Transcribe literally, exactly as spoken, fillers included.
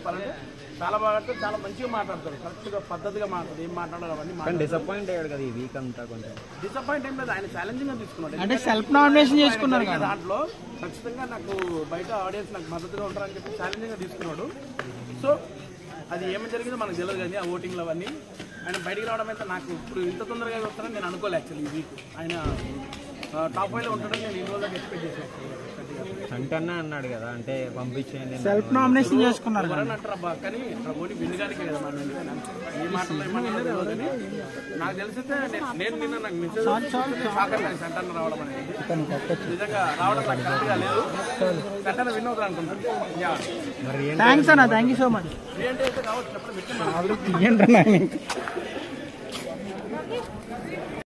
చెప్పాలంటే చాలా బాగా ఆడతాడు, చాలా మంచిగా మాట్లాడతాడు, కరెక్ట్గా పద్ధతిగా మాట్లాడు, ఏం మాట్లాడాలి అవన్నీ. డిసప్పాయింట్ అయ్యాడు కదా ఈ వీక్ అంతా, కొంచెం డిసప్పాయింట్ ఏం లేదు, ఆయన ఛాలెంజింగ్ గా తీసుకున్నాడు. అంటే సెల్ఫ్ నామినేషన్ చేసుకున్నారు కదా దాంట్లో ఖచ్చితంగా నాకు బయట ఆడియన్స్ నాకు మద్దతుగా ఉంటారని చెప్పి ఛాలెంజింగ్ గా తీసుకున్నాడు. సో అది ఏమి జరిగిందో మనకు తెలియదు కానీ ఆ ఓటింగ్లు అవన్నీ. ఆయన బయటికి రావడం అయితే నాకు ఇప్పుడు ఇంత తొందరగా వస్తానని నేను అనుకోలే. యాక్చువల్లీ ఈ వీక్ ఆయన టాప్ ఫైవ్ లో ఉంటాడని నేను ఈ రోజు ఎక్స్పెక్ట్ చేశాను. అంటన్నా అన్నాడు కదా, అంటే పంపించేయండి సెల్ఫ్ నామినేషన్ చేసుకున్నారు అంటారా బా, కానీ ఓటి వినగానికే కదా మనం ఏ మాటలు ఏమన్నా. నాకు తెలిసితే నేను నిన్న నాకు మెసేజ్ సంటాన రావడం అనేది నిజంగా రావడం నాకు కరెక్ట్గా లేదు. సంటాన విన్ అవుతారు అనుకుంటాను. థ్యాంక్స్ అన్న, థ్యాంక్ యూ సో మచ్. ఏంటి అయితే కావచ్చు చెప్పడం.